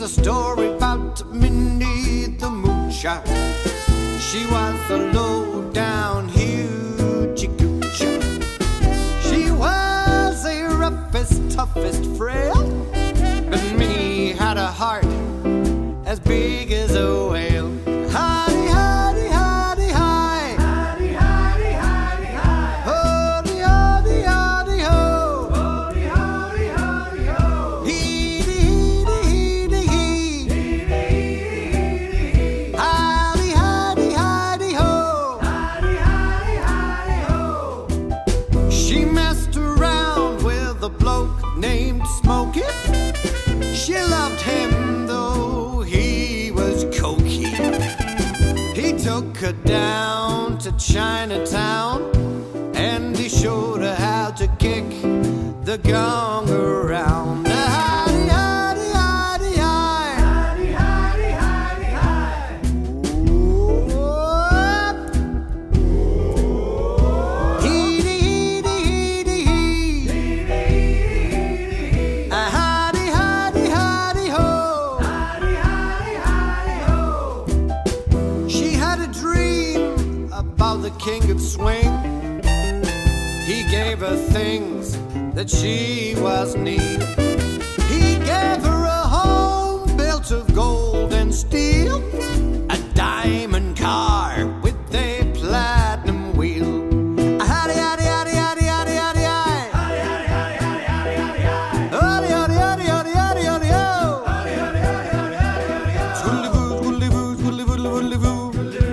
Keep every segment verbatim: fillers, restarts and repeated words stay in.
a story about Minnie the Moocher. She was a low-down hoochie coocher. She was a roughest, toughest frail, but Minnie had a heart as big as a whale. Hidey, hidey, hidey, hi. Hidey, hidey, hidey, hi. Hody, hody, hody, ho. Hody, hody, hody, ho. Heedy, heedy, heedy, he. Heedy, heedy, heedy, he. Hidey, hidey, hidey, ho. Hidey, hidey, hidey, ho. She messed around with a bloke named Smokey. She loved him though he was cokey. He took her down to Chinatown and he showed her how to kick the gong around. Hidey, hidey, hidey, hi. Hidey, hidey, hidey, hi. Heedy, heedy, heedy, he. Heedy, heedy, heedy, he. Hidey, hidey, hidey, ho. Hidey, hidey, hidey, ho. She had a dream about the king of swing. He gave her things that she was need. He gave her a home built of gold and steel, a diamond car with a platinum wheel. Howdy, howdy, howdy, howdy, howdy, howdy, hi. Howdy, howdy, howdy, howdy, howdy, howdy. Howdy, howdy, howdy, howdy, howdy, howdy, ho. Howdy, howdy, howdy, howdy, howdy, howdy, ho. Scoodly-boo, scoodly-boo, scoodly-boo, scoodly-boo.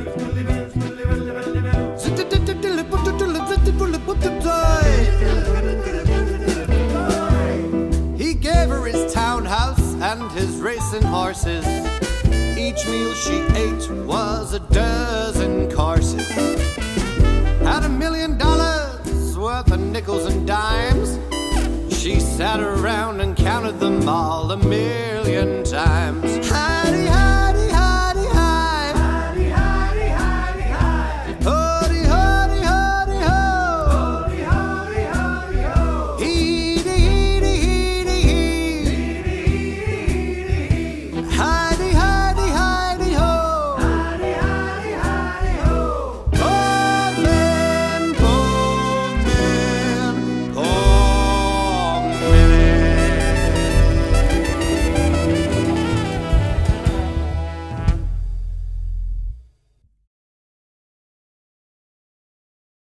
He gave her his townhouse and his racing horses. Each meal she ate was a dozen courses. Had a million dollars worth of nickels and dimes. She sat around and counted them all a million times.